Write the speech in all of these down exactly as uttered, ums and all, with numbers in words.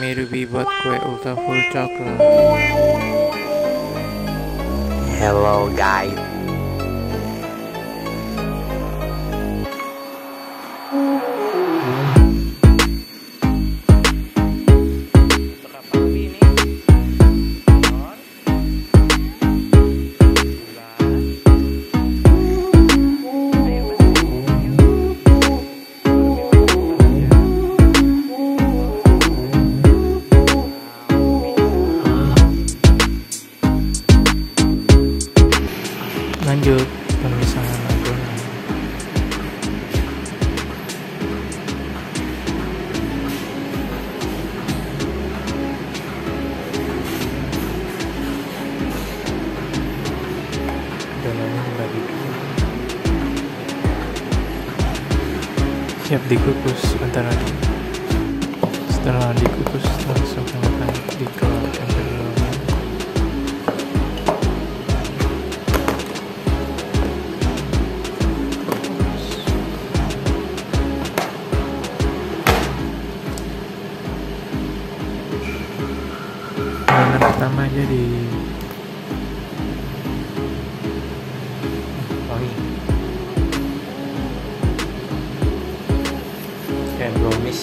Mami Ruby buat kue ultah full coklat. Hello guys. Lanjut pemisahan adonan. Adonannya dibagi dua. Siap dikukus antara dua. Setelah dikukus langsung akan dikeluarkan dari dalamnya. Adonan pertama jadi wangi kayak brownies.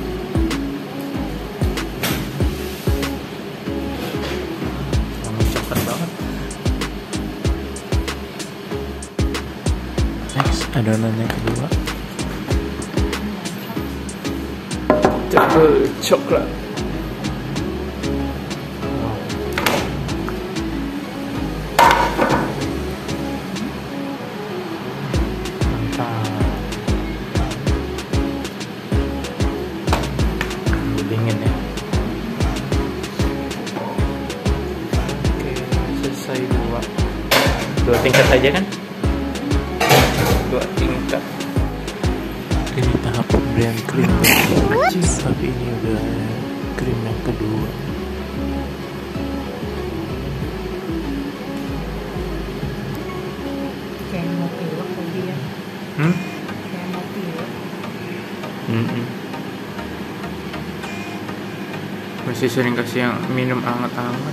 Wangi coklat banget. Next, adonan yang kedua double coklat. Dingin ya. Oke, selesai dua dua tingkat aja kan? Dua tingkat. Ini tahap pemberian krim kecil, tapi ini udah krim yang kedua. Kayak mau pilek tadi ya. Hmm? Kayak mau pilek. Mm -mm. Masih sering kasih yang minum anget-anget.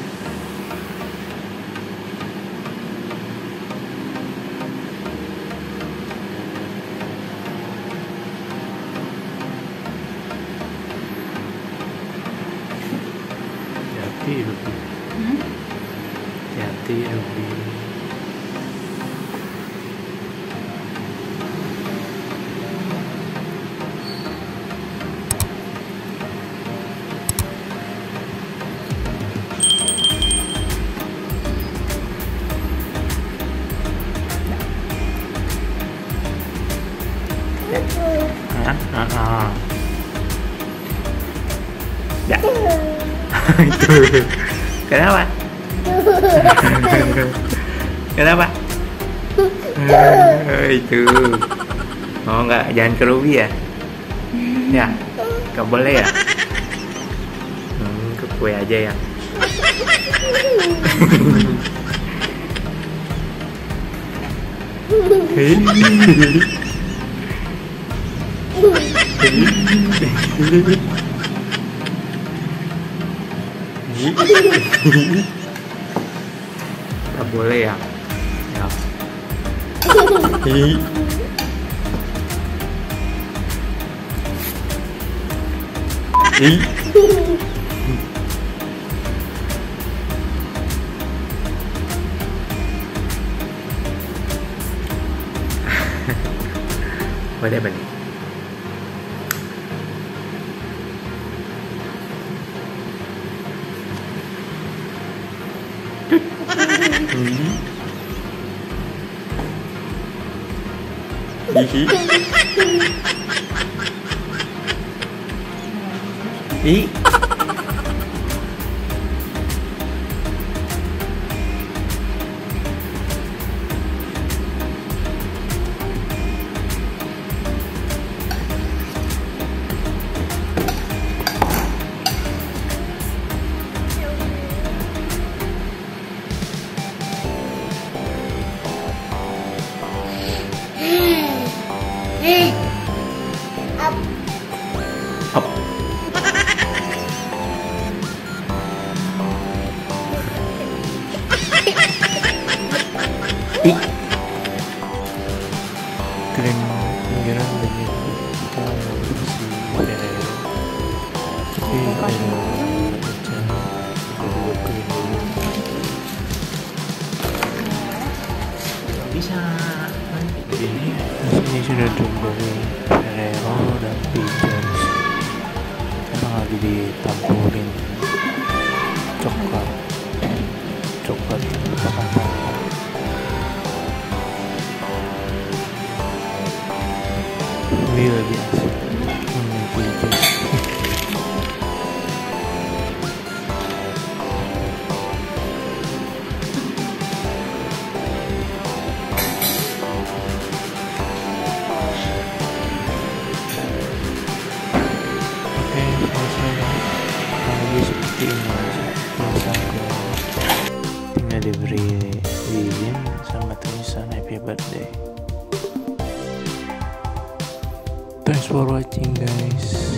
Hati-hati Ruby. Hmm? Hati-hati Ruby. Ah, ah, ah. Ya. Itu. Kenapa? Kenapa? Itu. Oh enggak, jangan ke Ruby ya? Ya, nggak boleh ya? Hmm, ke kue aja ya. Gak boleh ya? Ya. Boleh balik. Hihi. Ih. Up. Oke, ada baca bukuin dulu. Bisa. Ini ini sudah jumpai Ferrero dan pizza. Sekarang lagi ditampurin coklat, coklat potong-potong. Ini lebih asik. Ini pizza. Seperti ini tulisannya, tinggal diberi lilin sama tulisan happy birthday. Thanks for watching guys.